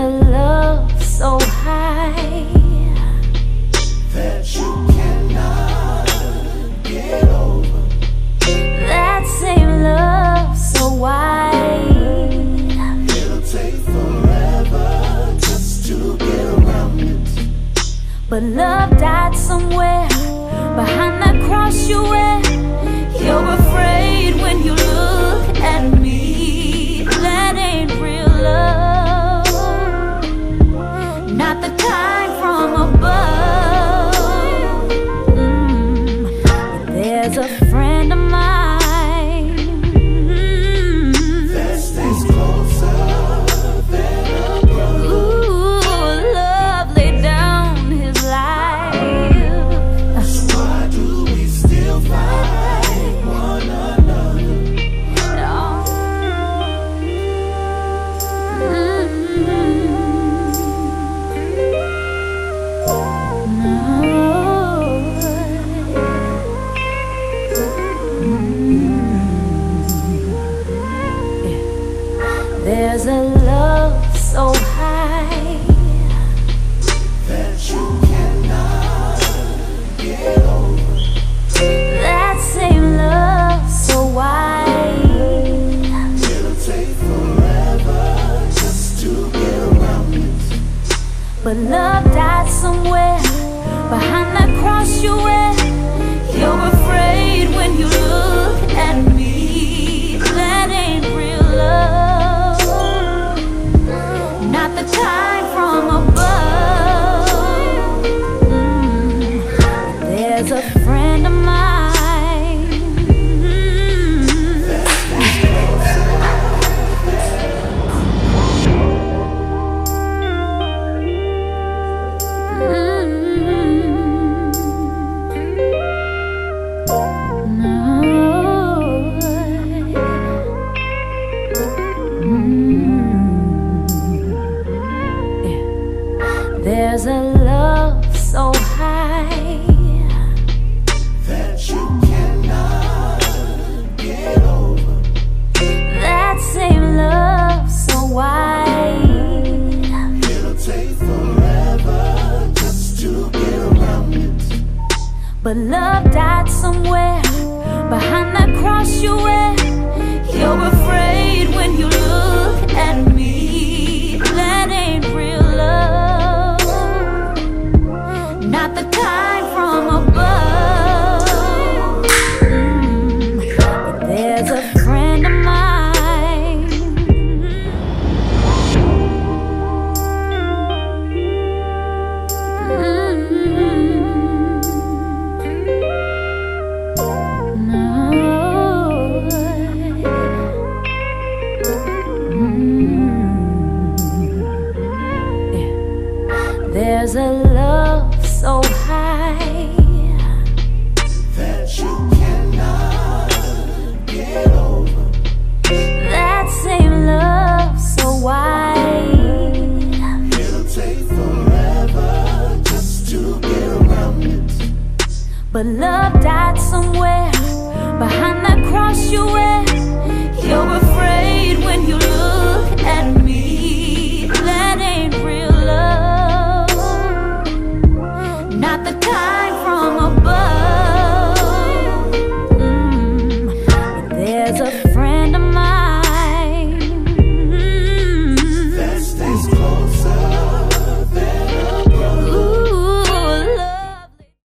a love so high that you cannot get over. That same love so wide. It'll take forever just to get around it. But love died somewhere behind that cross you wear. You're afraid when you look at me. That ain't real love, not the kind from above. There's a friend of mine that stays closer than a brother. Ooh, love laid down his life. So why do we still fight one another? There's a love so high That you cannot get over. That same love so wide. It'll take forever just to get around it. But love died somewhere behind that cross you wear. You're afraid when you look at me. That ain't real love, not the kind from above. There's a friend of mine There's a love so high that you cannot get over. That same love so wide. It'll take forever just to get around it. But love died somewhere behind that cross you wear. You're afraid when you look at me. That ain't real love, not the kind from above. But there's a friend of mine There's a love so high that you cannot get over. That same love so wide. It'll take forever just to get around it. But love died